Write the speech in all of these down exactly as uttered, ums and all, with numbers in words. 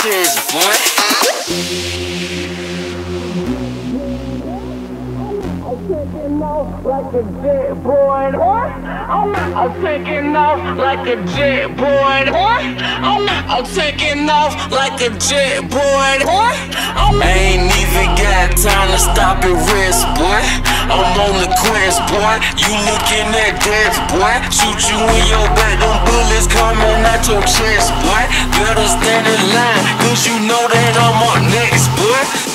Cheers, boy. Taking off like a jet, boy. I'm, I'm taking off like a jet, boy. I'm, I'm taking off like a jet, boy. I'm, I ain't even got time to stop and rest, boy. I'm on the quest, boy. You looking at death, boy. Shoot you in your back, them bullets coming out your chest, boy. Better stand in line, cause you know that I'm up next, boy.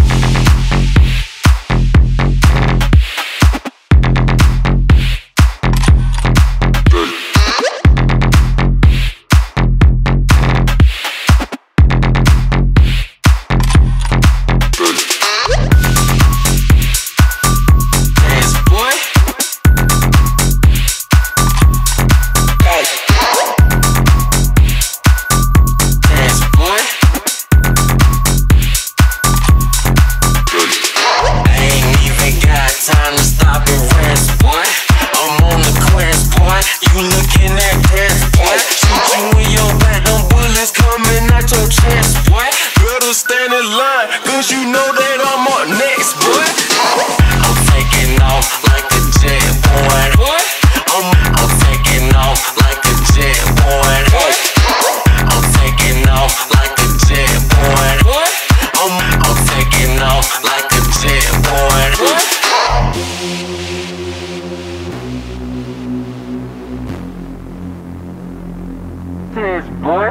Stand in line, cause you know that I'm up next, boy. I'm taking off like a jet, boy. I'm, I'm taking off like a jet, boy. I'm taking off like a jet, boy. I'm, I'm taking off like a jet, boy. Cheers, boy.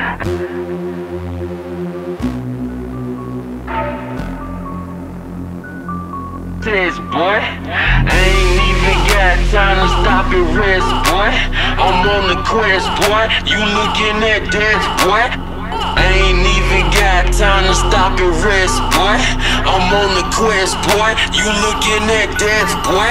Cheers, boy. I ain't even got time to stop and rest, boy. I'm on the quest, boy. You looking at death, boy. I ain't even got time to stop and rest, boy. I'm on the quest, boy. You looking at death, boy.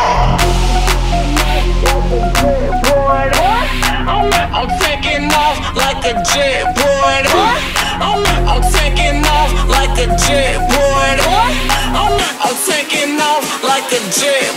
I'm, I'm taking off like a jet, boy. I'm, I'm taking off like a jet, boy. I'm, I'm taking off like a jet,